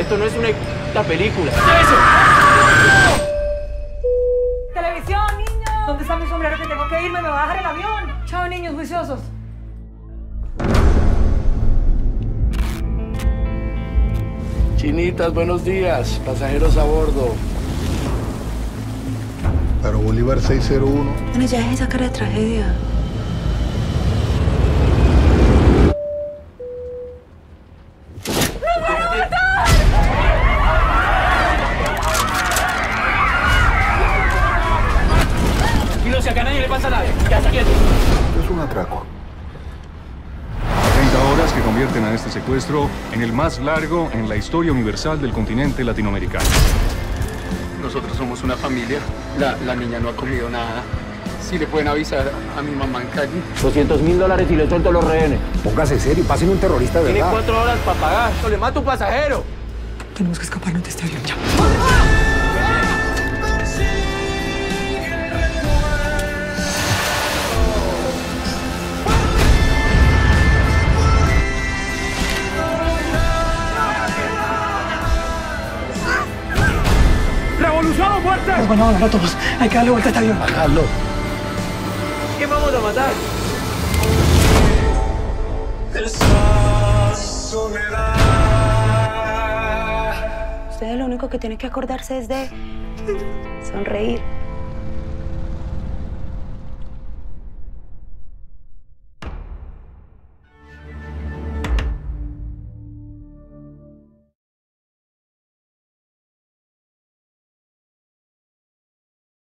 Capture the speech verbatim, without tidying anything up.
Esto no es una puta película. ¡Eso! ¡Televisión, niños! ¿Dónde está mi sombrero que tengo que irme? ¿Me va a bajar el avión? Chao, niños juiciosos. Chinitas, buenos días. Pasajeros a bordo. Pero Bolívar seis cero uno. Bueno, ya es esa cara de tragedia. Tranquilo, si acá a nadie le pasa nada. Ya está quieto. Es un atraco. treinta horas que convierten a este secuestro en el más largo en la historia universal del continente latinoamericano. Nosotros somos una familia. La, la niña no ha comido nada. Si le pueden avisar a mi mamá en calle. doscientos mil dólares y le suelto los rehenes. Póngase serio, pásenme un terrorista de Tiene verdad. cuatro horas para pagar. No le mato un pasajero. Tenemos que escaparnos de este avión ya. ¡Revolución o muerte! Nos van a volar a todos. Hay que darle vuelta a este avión. Bájalo. ¿Quién vamos a matar? Usted lo único que tiene que acordarse es de sonreír.